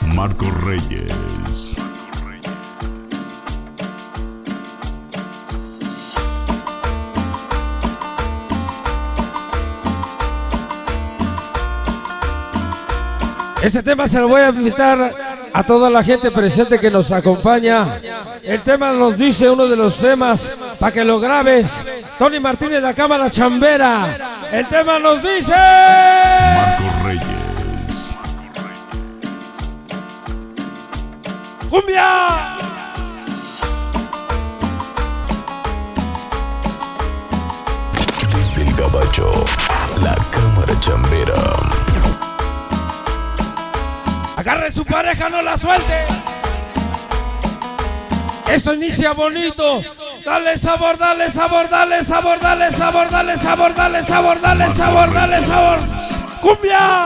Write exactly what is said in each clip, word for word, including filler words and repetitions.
Marco Reyes. Este tema se lo voy a invitar a toda la gente presente que nos acompaña. El tema nos dice uno de los temas para que lo grabes. Tony Martínez, la cámara chambera. El tema nos dice Marco Reyes. ¡Cumbia! Desde el gabacho, la cámara chambera. Agarre su pareja, no la suelte. Esto inicia bonito. Dale sabor, dale sabor, dale sabor, dale sabor, dale sabor, dale sabor, dale sabor, dale sabor. ¡Cumbia!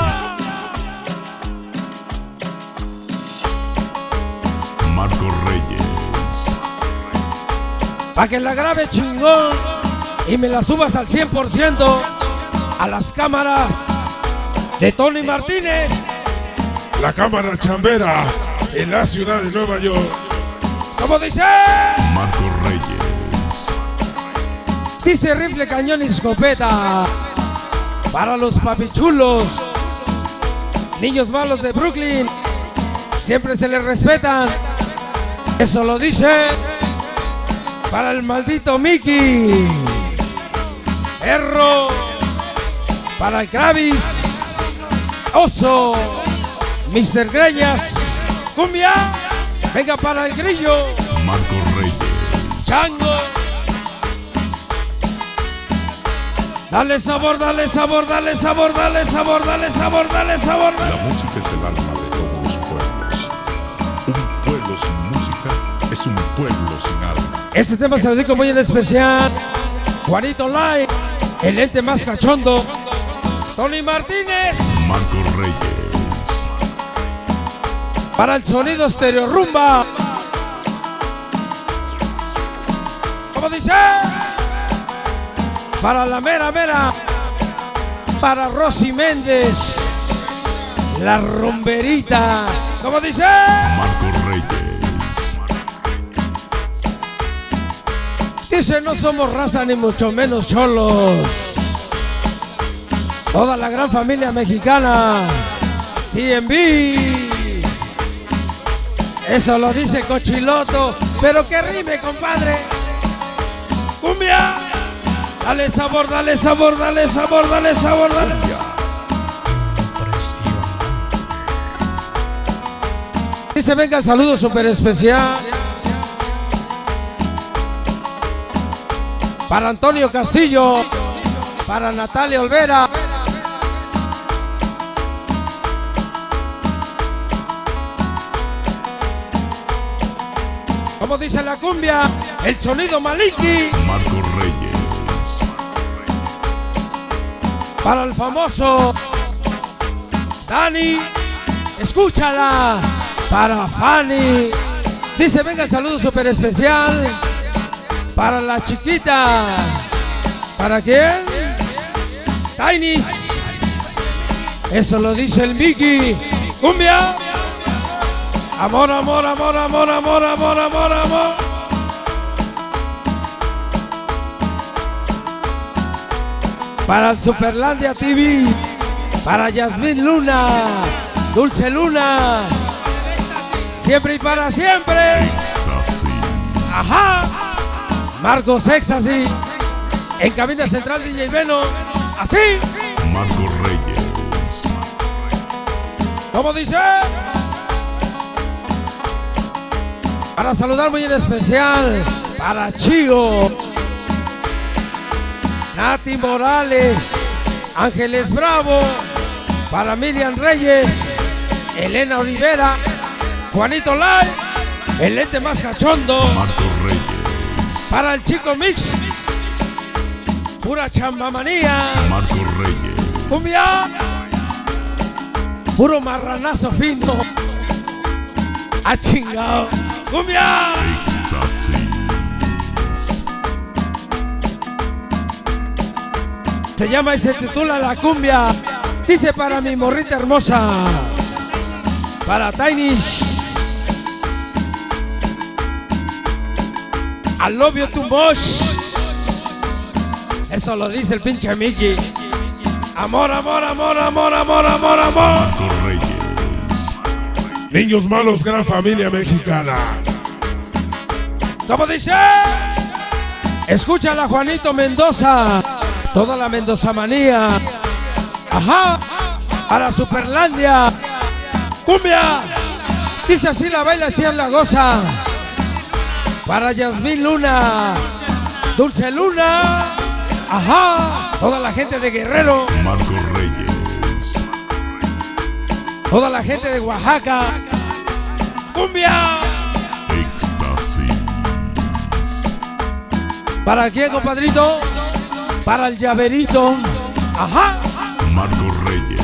Marco Reyes. Pa' que la grabe chingón y me la subas al cien por ciento a las cámaras de Tony Martínez. La cámara chambera en la ciudad de Nueva York. ¿Cómo dice? Marco Reyes. Dice rifle, cañón y escopeta para los papichulos, niños malos de Brooklyn. Siempre se les respetan. Eso lo dice para el maldito Mickey. Erro para el Kravis. Oso. mister Greñas, cumbia, venga para el grillo, Marco Reyes. chango. Dale sabor, dale sabor, dale sabor, dale sabor, dale sabor, dale sabor. La música es el alma de todos los pueblos. Un pueblo sin música es un pueblo sin alma. Este tema se lo dedico muy en especial. Juanito Live, el ente más cachondo. Tony Martínez. Marco Reyes. Para el sonido estéreo rumba. ¿Cómo dice? Para la mera mera. Para Rosy Méndez. La rumberita. ¿Cómo dice? Marco Reyes. Dice, no somos raza ni mucho menos cholos. Toda la gran familia mexicana. T M B. Eso lo dice Cochiloto, pero que rime, compadre. ¡Cumbia! Dale sabor, dale sabor, dale sabor, dale sabor, dale. Dice, venga el saludo súper especial para Antonio Castillo, para Natalia Olvera. Como dice la cumbia, el sonido Maliki. Marco Reyes. Para el famoso Dani, escúchala. Para Fanny. Dice, venga el saludo súper especial para la chiquita. ¿Para quién? Tainis. Eso lo dice el Mickey. Cumbia. Amor, amor, amor, amor, amor, amor, amor, amor. Para el Superlandia T V. Para Yasmín Luna. Dulce Luna. Siempre y para siempre. Éxtasis. Ajá. Marcos Éxtasis. En cabina central D J Beno. Así. Marco Reyes. ¿Cómo dice? Para saludar muy en especial para Chío, Nati Morales, Ángeles Bravo, para Miriam Reyes, Elena Olivera, Juanito Lai, el ente más cachondo. Marco Reyes. Para el Chico Mix, pura chambamanía. Marco Reyes. Cumbia, puro marranazo fino. ¡Ah, chingado! ¡Cumbia! Éxtasis. Se llama y se titula La Cumbia. Dice, para mi morrita hermosa. para Tainish. I love you too much. Eso lo dice el pinche Mickey. Amor, amor, amor, amor, amor, amor, amor. Marco Reyes. Niños malos, gran familia mexicana. ¿Cómo dice? Escúchala, Juanito Mendoza. Toda la Mendoza manía. Ajá. Para Superlandia. Cumbia. Dice así la baila, así la goza. Para Yasmín Luna. Dulce Luna. Ajá. Toda la gente de Guerrero. Marco Reyes. Toda la gente de Oaxaca. Cumbia. Éxtasis. ¿Para quién, compadrito? Para el llaverito. Ajá. Marco Reyes.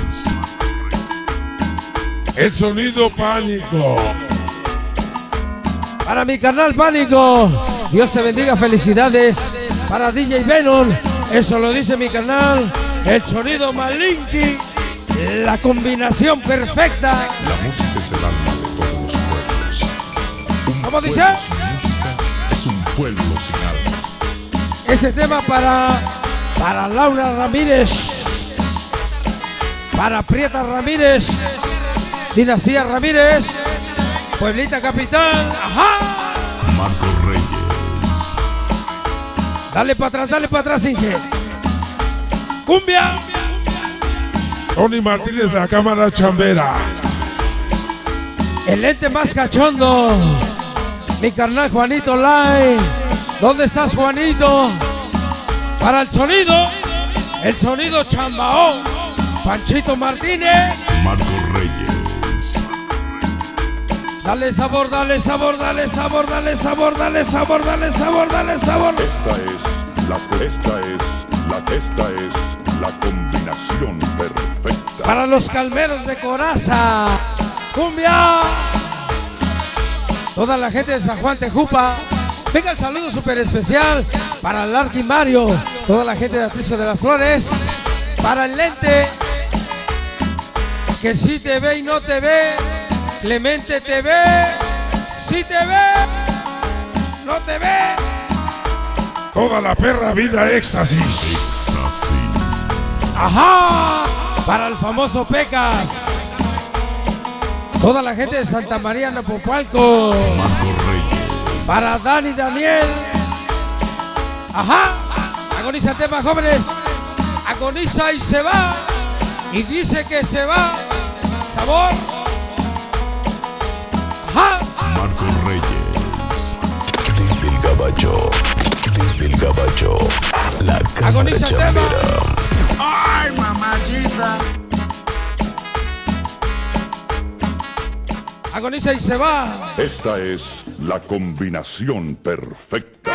El sonido pánico. Para mi carnal Pánico. Dios te bendiga, felicidades. Para D J Venom. Eso lo dice mi carnal. El sonido Malinki. La combinación perfecta. La música es el alma de todos los pueblos. Un ¿Cómo dice? pueblo sin música es un pueblo sin alma. Ese tema para, para Laura Ramírez. Para Prieta Ramírez. Dinastía Ramírez. Pueblita Capital. Ajá. Marco Reyes. Dale para atrás, dale para atrás, Inge. Cumbia. Tony Martínez de la Cámara Chambera. El ente más cachondo. Mi carnal Juanito Lai. ¿Dónde estás, Juanito? Para el sonido. El sonido Chambao. Panchito Martínez. Marco Reyes. Dale sabor, dale sabor, dale sabor, dale sabor, dale sabor, dale sabor, dale sabor. Esta es la esta es la esta es la combinación perfecta. Para los calmeros de Coraza. Cumbia. Toda la gente de San Juan Tejupa. Venga el saludo súper especial para Larky Mario. Toda la gente de Atrisco de las Flores. Para el lente. Que si te ve y no te ve. Clemente te ve. Si te ve. No te ve. Toda la perra vida éxtasis. Éxtasis. Ajá. Para el famoso Pecas. Toda la gente de Santa María Napopalco. Marco Reyes. Para Dani Daniel. Ajá. Agoniza el tema, jóvenes. Agoniza y se va. Y dice que se va. Sabor. Ajá. Marco Reyes. Desde el gabacho, desde el gabacho, la cámara Agoniza el tema. chambera. ¡Ay, mamachita! Agoniza y se va. Esta es la combinación perfecta.